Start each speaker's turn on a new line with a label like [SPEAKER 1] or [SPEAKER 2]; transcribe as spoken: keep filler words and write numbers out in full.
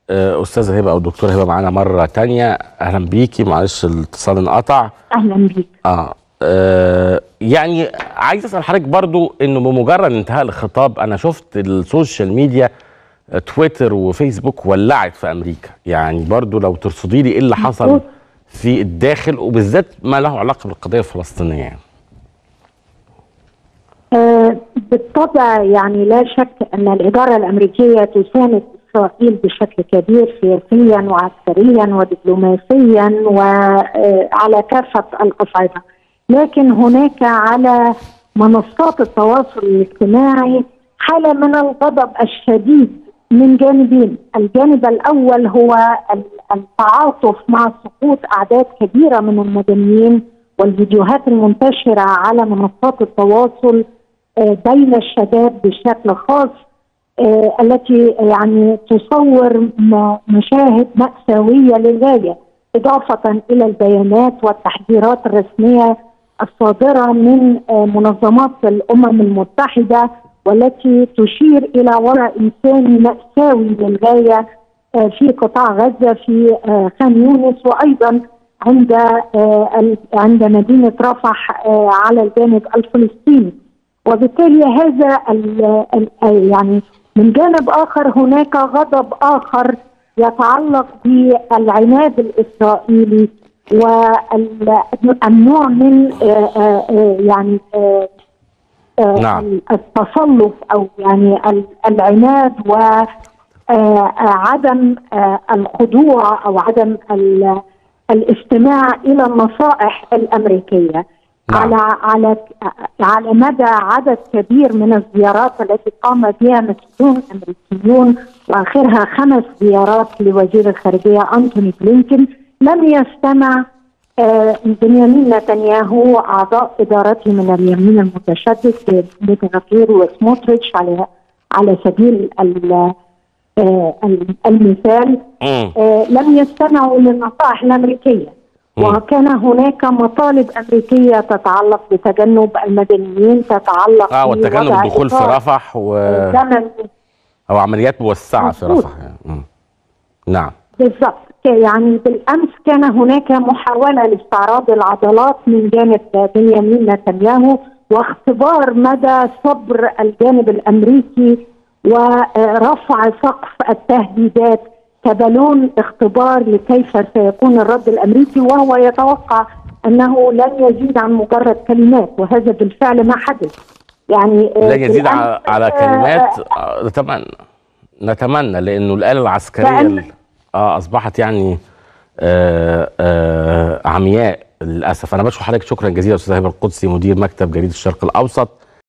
[SPEAKER 1] استاذه هبه او الدكتوره هبه معانا مره تانية. اهلا بيكي، معلش الاتصال انقطع.
[SPEAKER 2] اهلا بيك.
[SPEAKER 1] آه. اه يعني عايز اسال حضرتك برضو انه بمجرد انتهاء الخطاب انا شفت السوشيال ميديا تويتر وفيسبوك ولعت في امريكا، يعني برضو لو ترصدي لي ايه اللي حصل في الداخل وبالذات ما له علاقه بالقضيه الفلسطينيه يعني.
[SPEAKER 2] آه بالطبع يعني لا شك ان الاداره الامريكيه تساند اسرائيل بشكل كبير سياسيا وعسكريا ودبلوماسيا وعلى كافه الاصعده، لكن هناك على منصات التواصل الاجتماعي حاله من الغضب الشديد من جانبين. الجانب الاول هو التعاطف مع سقوط اعداد كبيره من المدنيين والفيديوهات المنتشره على منصات التواصل بين الشباب بشكل خاص آه التي يعني تصور مشاهد مأساوية للغاية، إضافة إلى البيانات والتحذيرات الرسمية الصادرة من آه منظمات الأمم المتحدة والتي تشير إلى وضع إنساني مأساوي للغاية آه في قطاع غزة في آه خان يونس، وأيضا عند آه عند مدينة رفح آه على الجانب الفلسطيني. وبالتالي هذا ال ال يعني من جانب آخر هناك غضب آخر يتعلق بالعناد الإسرائيلي والنوع من يعني
[SPEAKER 1] نعم.
[SPEAKER 2] التسلط أو يعني العناد وعدم الخضوع أو عدم الاستماع إلى النصائح الأمريكية. نعم. على على على مدى عدد كبير من الزيارات التي قام بها مسؤولون امريكيون واخرها خمس زيارات لوزير الخارجيه انتوني بلينكن، لم يستمع آه بنيامين نتنياهو اعضاء ادارته من اليمين المتشدد بن غفير وسموتريتش على على سبيل آه المثال آه لم يستمعوا للنصائح الامريكيه. وكان هناك مطالب أمريكية تتعلق بتجنب المدنيين، تتعلق
[SPEAKER 1] اه وتجنب الدخول في رفح و أو عمليات موسعة في رفح يعني. نعم
[SPEAKER 2] بالضبط. يعني بالأمس كان هناك محاولة لاستعراض العضلات من جانب بنيامين نتنياهو واختبار مدى صبر الجانب الأمريكي ورفع سقف التهديدات كبالون اختبار لكيف سيكون الرد الامريكي، وهو يتوقع انه لن يزيد عن مجرد كلمات، وهذا بالفعل ما حدث. يعني
[SPEAKER 1] لن يزيد على, على كلمات طبعا نتمنى، لانه الآلة العسكرية اه اصبحت يعني آه آه عمياء للاسف. انا بشكر حضرتك شكرا جزيلا استاذ هبه القدسي مدير مكتب جريدة الشرق الاوسط.